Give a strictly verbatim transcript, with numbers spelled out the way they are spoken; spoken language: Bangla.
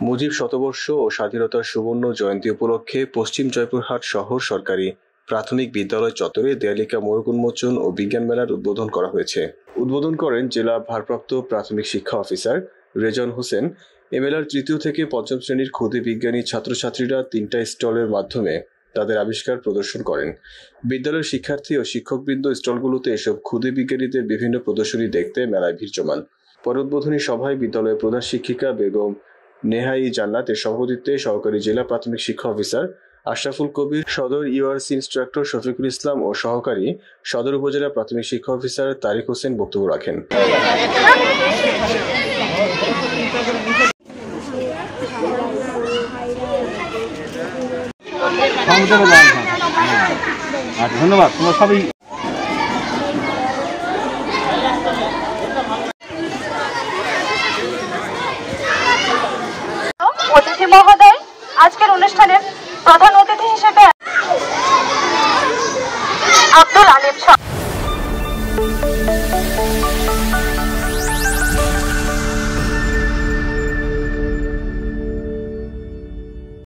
মুজিব শতবর্ষ ও স্বাধীনতার সুবর্ণ জয়ন্তী উপলক্ষে পশ্চিম জয়পুরহাট শহর সরকারি প্রাথমিক বিদ্যালয় চত্বরে দেয়ালিকা মোড়ক উন্মোচন ও বিজ্ঞান মেলার উদ্বোধন করা হয়েছে। উদ্বোধন করেন জেলা ভারপ্রাপ্ত প্রাথমিক শিক্ষা অফিসার রেজন হোসেন। এ মেলার তৃতীয় থেকে পঞ্চম শ্রেণীর ক্ষুদে বিজ্ঞানী ছাত্রছাত্রীরা তিনটা স্টলের মাধ্যমে তাদের আবিষ্কার প্রদর্শন করেন। বিদ্যালয়ের শিক্ষার্থী ও শিক্ষকবৃন্দ স্টলগুলোতে এসব ক্ষুদে বিজ্ঞানীদের বিভিন্ন প্রদর্শনী দেখতে মেলায় ভিড় জমান। পরে উদ্বোধনী সভায় বিদ্যালয়ের প্রধান শিক্ষিকা বেগম নেহাই জান্নাতের সভাপতিত্বে সহকারী জেলা প্রাথমিক শিক্ষা অফিসার আশরাফুল কবির, সদর ইউআরসি ইন্সট্রাক্টর শফিকুল ইসলাম ও সহকারী সদর উপজেলা প্রাথমিক শিক্ষা অফিসার তারিক হোসেন বক্তব্য রাখেন। ধন্যবাদ। তোমরা সবাই অতিথি মহোদয়, আজকের অনুষ্ঠানের প্রধান